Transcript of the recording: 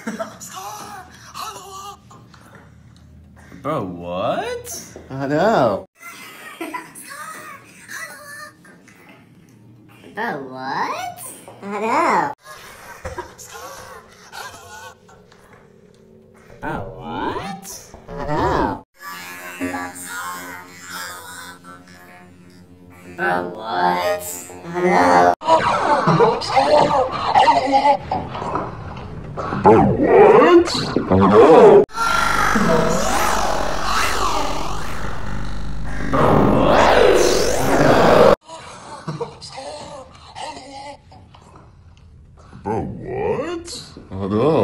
Bro, what? I know. Bro, what? I know. Bro, what? I know. Bro, what? I know. Bro, what? I know. Bro, what? I know.